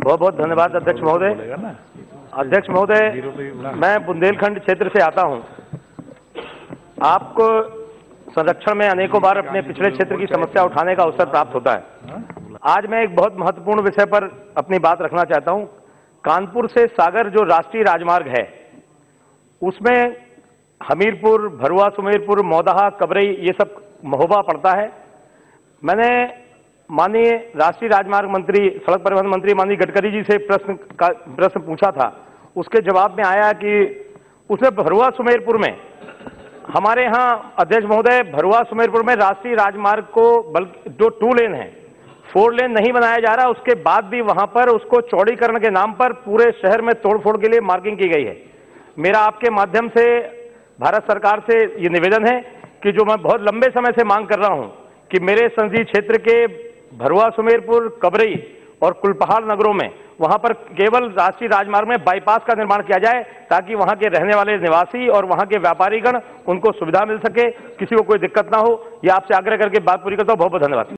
बहुत बहुत धन्यवाद अध्यक्ष महोदय। अध्यक्ष महोदय, मैं बुंदेलखंड क्षेत्र से आता हूं। आपको संरक्षण में अनेकों बार अपने पिछले क्षेत्र की समस्या उठाने का अवसर प्राप्त होता है। आज मैं एक बहुत महत्वपूर्ण विषय पर अपनी बात रखना चाहता हूं। कानपुर से सागर जो राष्ट्रीय राजमार्ग है, उसमें हमीरपुर, भरुआ, सुमेरपुर, मौदाहा, कबरई ये सब महोबा पड़ता है। मैंने माननीय राष्ट्रीय राजमार्ग मंत्री, सड़क परिवहन मंत्री माननीय गडकरी जी से प्रश्न पूछा था। उसके जवाब में आया कि उसमें भरुआ सुमेरपुर में हमारे यहाँ अध्यक्ष महोदय, भरुआ सुमेरपुर में राष्ट्रीय राजमार्ग को बल्कि जो 2 लेन है, 4 लेन नहीं बनाया जा रहा। उसके बाद भी वहां पर उसको चौड़ीकरण के नाम पर पूरे शहर में तोड़फोड़ के लिए मार्किंग की गई है। मेरा आपके माध्यम से भारत सरकार से ये निवेदन है कि जो मैं बहुत लंबे समय से मांग कर रहा हूं कि मेरे संसदीय क्षेत्र के भरुआ, सुमेरपुर, कबरई और कुलपहाड़ नगरों में वहां पर केवल राष्ट्रीय राजमार्ग में बाईपास का निर्माण किया जाए, ताकि वहां के रहने वाले निवासी और वहां के व्यापारीगण उनको सुविधा मिल सके, किसी को कोई दिक्कत ना हो। ये आपसे आग्रह करके बात पूरी करता हूं। बहुत बहुत धन्यवाद।